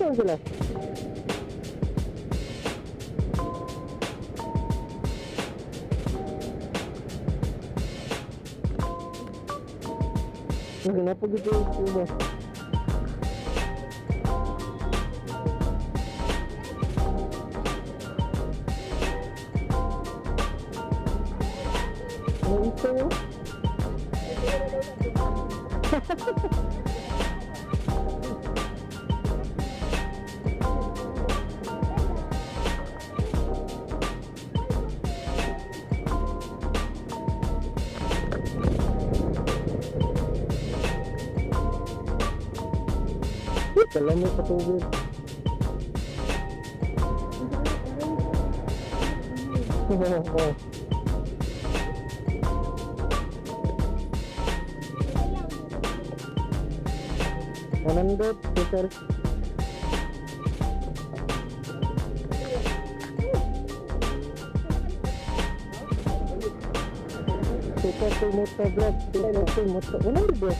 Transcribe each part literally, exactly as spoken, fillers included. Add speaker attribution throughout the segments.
Speaker 1: naman sila? Kenapa gitu coba? Oh itu. Dalam may patubig. Oh. Manandot, besar. Kita tuh motor vlog, kita tuh motor. Mana dia?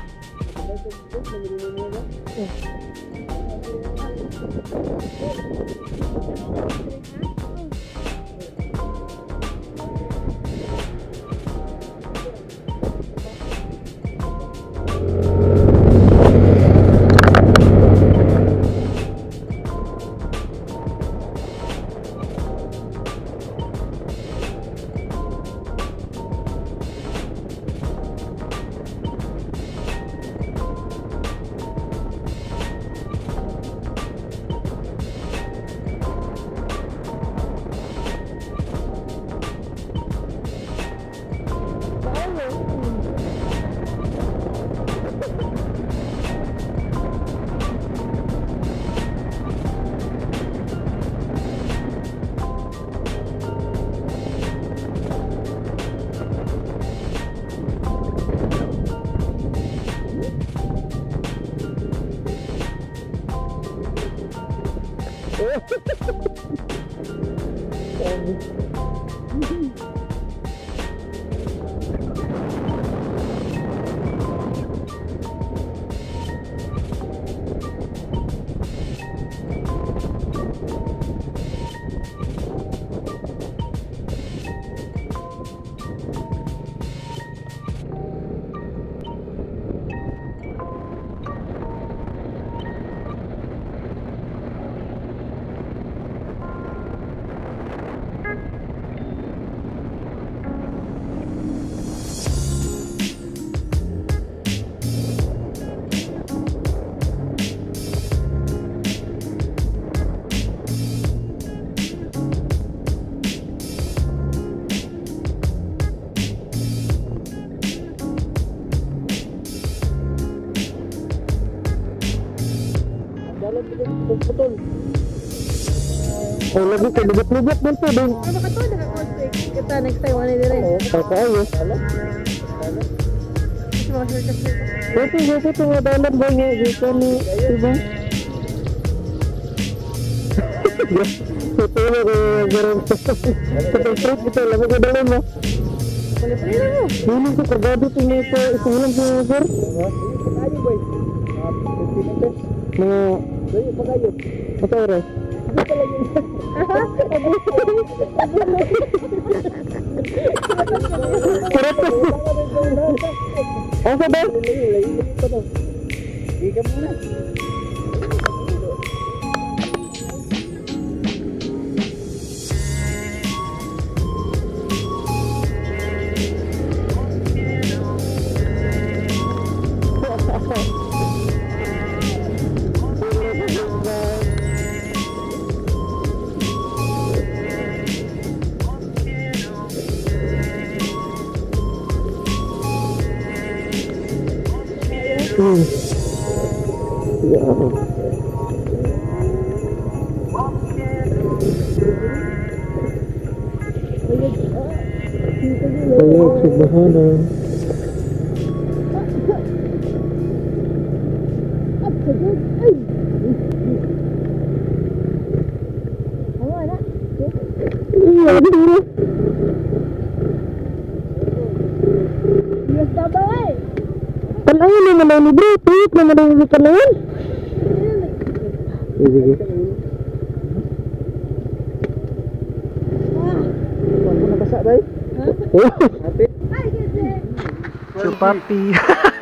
Speaker 1: Betul. Oh, lagi kayak lubat-lubat dun tuh, dun.
Speaker 2: Ano ka to? Naka-conflict. Kita next time, ano dire?
Speaker 1: Oo, kakaayos. Ano?
Speaker 2: Mga circus-circus.
Speaker 1: Ito, ito, ito, mga dalan ba niya? Dito ni, diba? Ito na kaya garang sa trip ito, lamang ko dalan mo.
Speaker 2: Pali-pali na mo.
Speaker 1: Hiling ko kagado ito niya ito, isang lang sa sir.
Speaker 2: Pagkayo, boy.
Speaker 1: Mga...
Speaker 2: Boy, pagkayo.
Speaker 1: Ito oras?
Speaker 2: Ito pala yun.
Speaker 1: Karap ko. Asa ba?
Speaker 2: Hindi ka muna.
Speaker 1: Hmm. Ya. Payag, Sugbahanan. Iya, betul.
Speaker 2: Yes, dabay.
Speaker 1: Kan ayun naman na ni bro, tuyot naman na yung kanayan. Sige.
Speaker 2: Ako nakasa bay.
Speaker 1: Oh.
Speaker 2: Happy.
Speaker 1: So papi.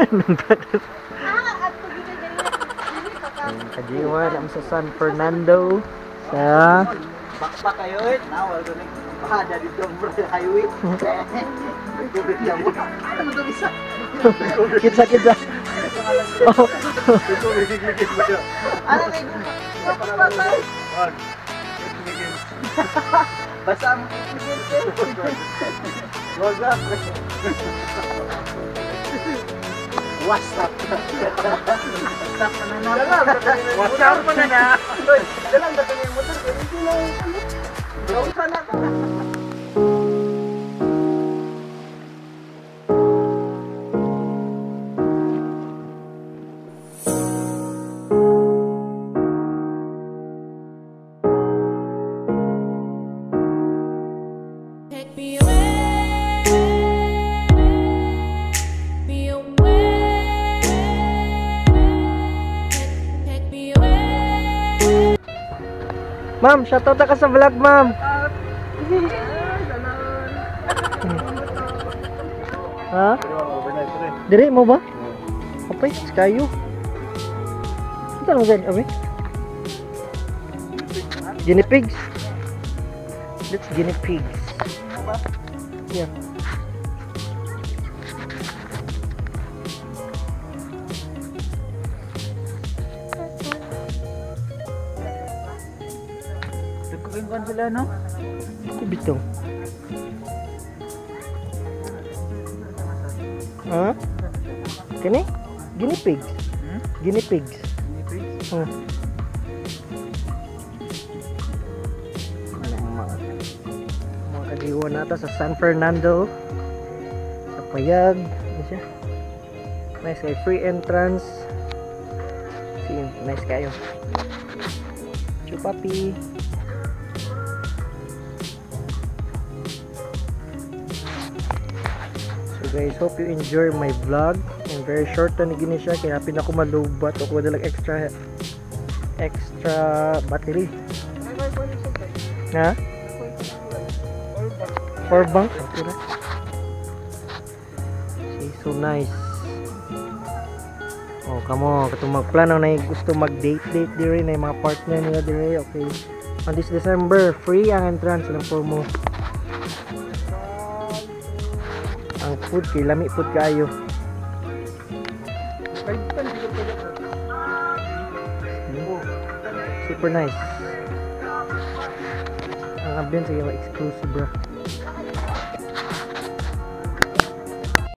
Speaker 1: Kajiwa naman sa San Fernando sa
Speaker 2: Bakbak kayo eh. Nawal ko na. Pada dito bro highway. Kubit lang mo. Ano mo bisa?
Speaker 1: kitsa kitsa. Oh.
Speaker 2: Ano kay patay? Basta mo What's up? What's up? What's up na na? What's up na na? Dalang dagang yung motor ko. Hindi lang. Gawin sana ka.
Speaker 1: Ma'am, shoutout ka sa vlog, ma'am. Ha? Dire mo ba? Apay, kayo. Ito mo gan, abi? Guinea pigs. That's guinea pigs. Yeah.
Speaker 2: Nagkukuhan sila, no?
Speaker 1: Ako bitaw. Ha? Kani? Guinea pigs.
Speaker 2: Hmm?
Speaker 1: Guinea pigs.
Speaker 2: Guinea pigs?
Speaker 1: Oh. Mga, mga kadiwa nata sa San Fernando. Sa Payag. Ano siya? Nice kay free entrance. See, nice kayo. Chupapi. Guys, hope you enjoy my vlog. And very short na gini siya kaya hapin ako malubat o kuha dalang extra extra battery. Ha? Power bank. Okay na. See, so nice. Oh, kamo katong magplano na gusto mag-date date dire na mga partner nila dire. Okay. On this December, free ang entrance lang po mo. Ang food kay lami food kayo. Super nice. Ang ambience ay exclusive bro.